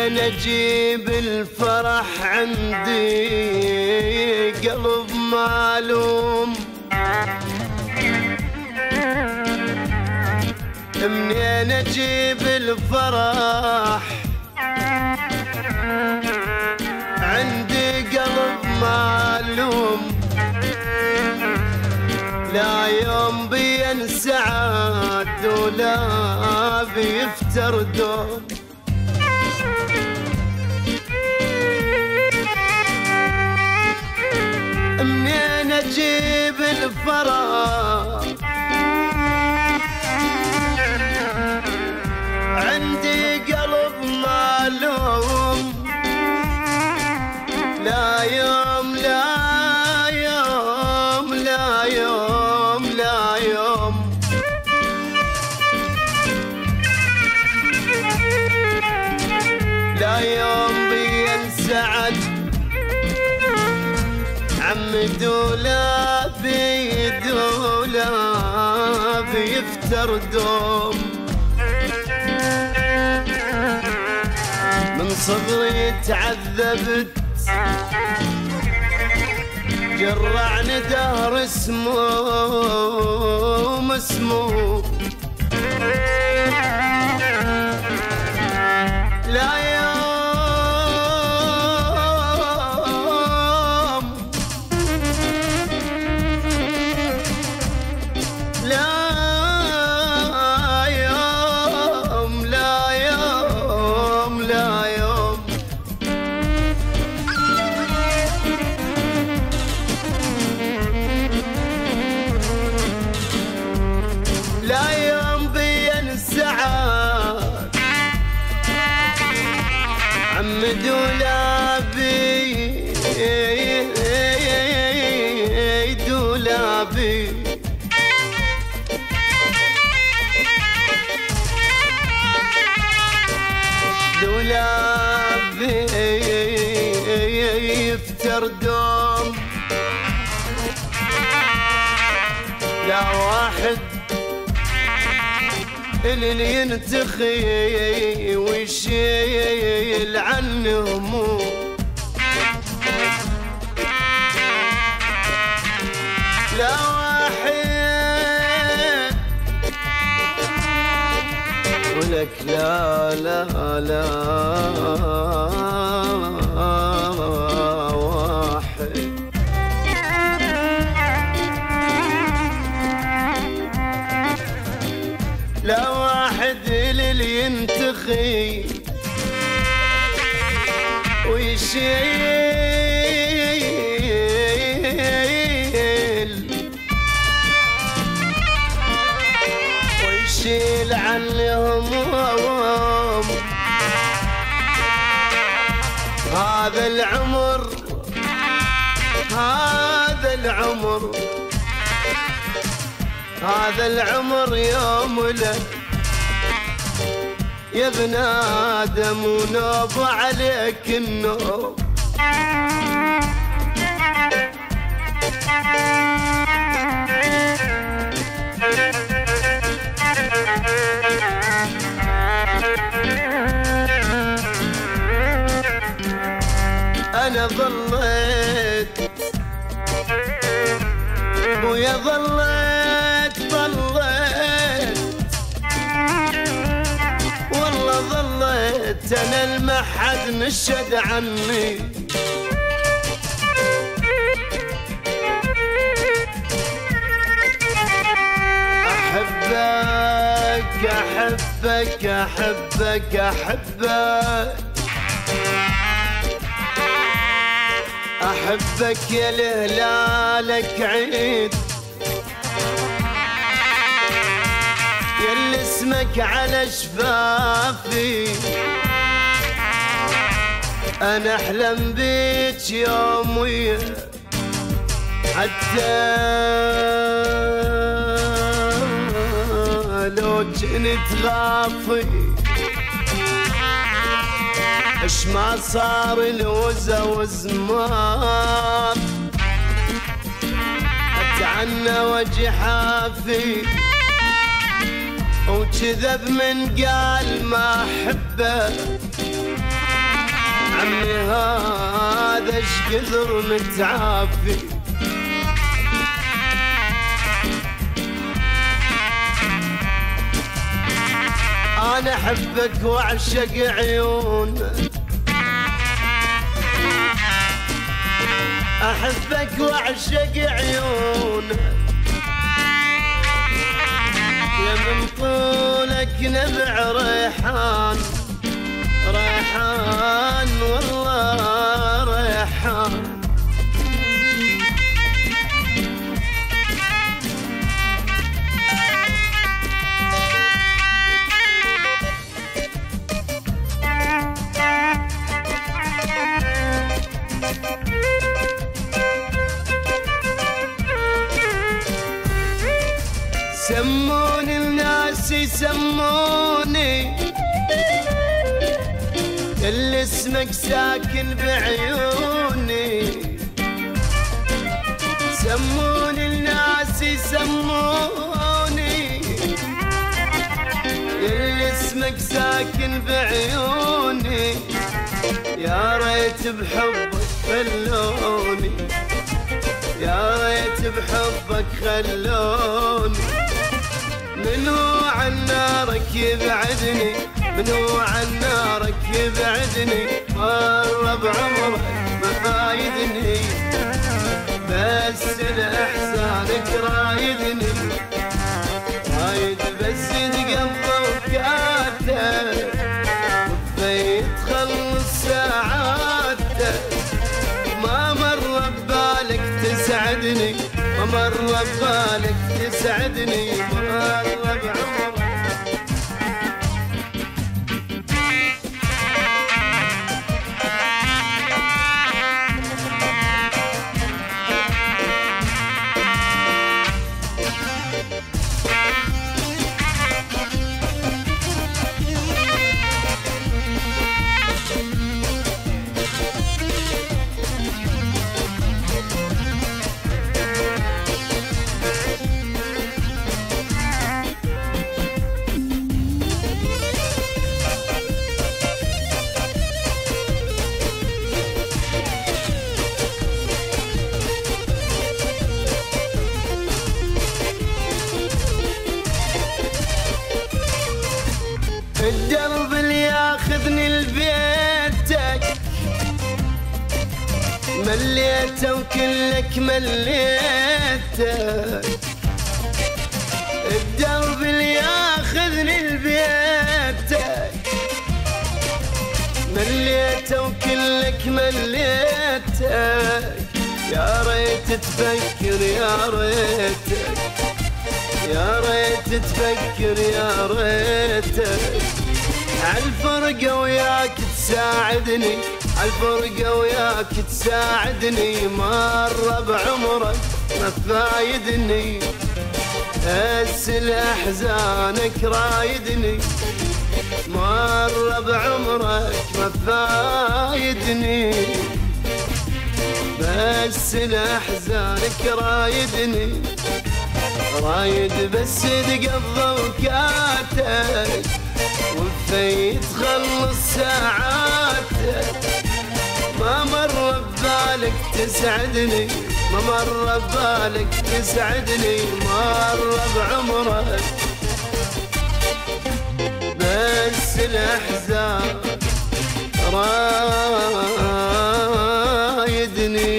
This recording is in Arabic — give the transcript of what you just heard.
منين اجيب الفرح عندي قلب معلوم، منين اجيب الفرح عندي قلب معلوم، لا يوم بينسعد ولا بيفتردون. منين اجيب الفرح عندي قلب معلوم، لا يوم لا يوم لا يوم لا يوم لا يوم بينسعد عمي دولابي دولابي يفتردون. من صغري تعذبت جرعني دهر اسمه مسموم، لا يوم لا يوم لا يوم لا يوم لا يوم بينسعد عم دولابي دولابي دولابي يفتردون. لا واحد اللي ينتخي ويشيل عنه هموم، لا واحد ولك لا لا لا واحد لا واحد اللي ينتخي ويشيل عنهم هذا العمر هذا العمر هذا العمر يوم له يا ابن آدم ونوب عليك النوم. أنا ظليت ويا ظليت والله ظليت أنا المحد نشد عني، أحبك أحبك أحبك أحبك أحبك يا لهلالك عيد ياللي اسمك على شفافي، أنا أحلم بيك يوم ويا حتى لو كنت غافي اش ما صار الوزا وزمان اتعنى وجه حافي وكذب من قال ما احبه عمي هذا ايش كثر متعافي. انا احبك واعشق عيونك، احبك واعشق عيونك، يا من طولك نبع ريحان، ريحان والله ريحان. سموني الناس يسموني اللي اسمك ساكن بعيوني، سموني الناس يسموني اللي اسمك ساكن بعيوني. يا ريت بحبك خلوني، يا ريت بحبك خلوني. منو عن نارك يبعدني، منو عن نارك يبعدني، مرة بعمرك ما فايدني، بس لإحسانك رايدني، رايد بس تقضى وكاتك وفي تخلص ساعاتك. ما مر ببالك تسعدني، ما مر ببالك تسعدني، مرة بعمرك. الدرب اللي ياخذني لبيتك مليته وكلك مليتك، الدرب اللي ياخذني لبيتك مليته وكلك مليتك. يا ريت تفكر، يا ريتك، يا ريت تفكر، يا ريتك عالفرقة وياك تساعدني، عالفرقة وياك تساعدني، مرة بعمرك ما فايدني، بس لأحزانك رايدني، مرة بعمرك ما فايدني، بس لأحزانك رايدني، رايد بس تقضى وكاتك وفي تخلص ساعاتك. ما مر ببالك تسعدني، ما مر ببالك تسعدني، مرة بعمرك بس الأحزان رايدني.